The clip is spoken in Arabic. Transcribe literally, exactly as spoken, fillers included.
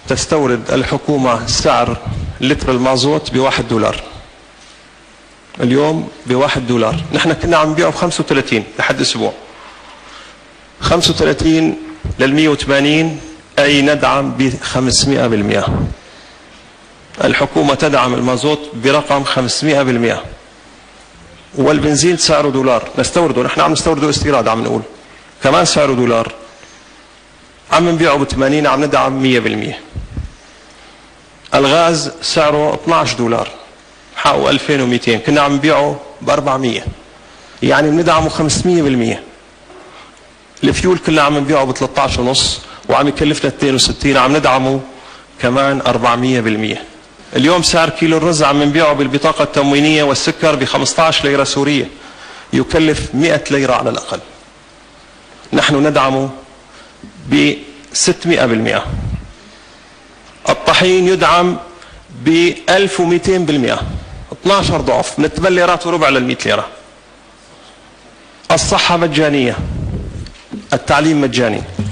تستورد الحكومة سعر لتر المازوت بواحد دولار، اليوم بواحد دولار. نحن كنا عم نبيعه بخمسة وثلاثين لحد اسبوع، خمسة وثلاثين للمية وثمانين، اي ندعم بخمسمائة بالمئة. الحكومة تدعم المازوت برقم خمسمائة بالمئة، والبنزين سعره دولار نستورده، نحن عم نستورده استيراد، عم نقول كمان سعره دولار، عم نبيعه ب ثمانين، عم ندعم مئة بالمئة. الغاز سعره اثني عشر دولار، حقه ألفين ومئتين، كنا عم نبيعه ب أربعمئة، يعني بندعمه خمسمئة بالمئة. الفيول كنا عم نبيعه ب ثلاثة عشر ونص وعم يكلفنا اثنين وستين، عم ندعمه كمان أربعمئة بالمئة. اليوم سعر كيلو الرز عم نبيعه بالبطاقة التموينية والسكر ب خمسة عشر ليرة سورية، يكلف مئة ليرة على الأقل، نحن ندعمه ب ستمئة بالمئة. الطحين يدعم ب ألف ومئتين بالمئة، اثني عشر ضعف، من ثمانية ليرات وربع لل مئة ليرة. الصحة مجانية، التعليم مجاني.